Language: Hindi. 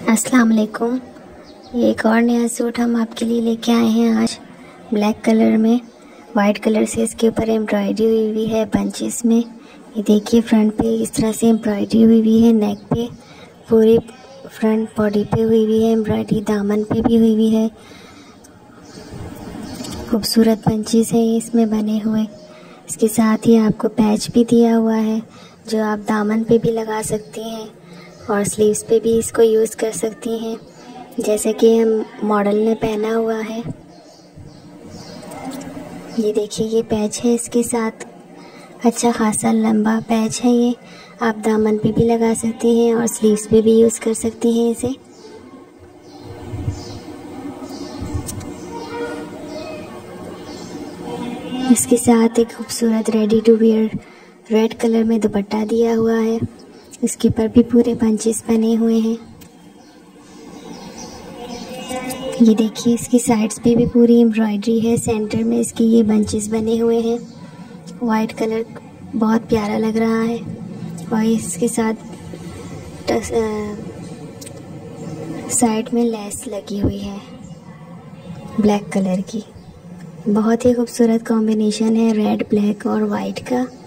अस्सलाम वालेकुम। ये एक और नया सूट हम आपके लिए लेके आए हैं आज ब्लैक कलर में। वाइट कलर से इसके ऊपर एम्ब्रॉयडरी हुई हुई है बंचेस में। ये देखिए फ्रंट पे इस तरह से एम्ब्रॉयडरी हुई हुई है, नेक पे पूरे फ्रंट बॉडी पे हुई हुई है एम्ब्रॉयडरी, दामन पे भी हुई हुई है। खूबसूरत बंचेस हैं इसमें बने हुए। इसके साथ ही आपको पैच भी दिया हुआ है जो आप दामन पे भी लगा सकती हैं और स्लीव्स पे भी इसको यूज़ कर सकती हैं, जैसे कि हम मॉडल ने पहना हुआ है। ये देखिए ये पैच है इसके साथ, अच्छा खासा लंबा पैच है। ये आप दामन पे भी लगा सकती हैं और स्लीव्स पे भी यूज़ कर सकती हैं इसे। इसके साथ एक खूबसूरत ready to wear red colour में दुपट्टा दिया हुआ है। इसके ऊपर भी पूरे बंचेस बने हुए हैं। ये देखिए इसकी साइड्स पे भी पूरी एम्ब्रॉयडरी है, सेंटर में इसके ये बंचेस बने हुए हैं। वाइट कलर बहुत प्यारा लग रहा है और इसके साथ साइड में लेस लगी हुई है ब्लैक कलर की। बहुत ही खूबसूरत कॉम्बिनेशन है रेड, ब्लैक और वाइट का।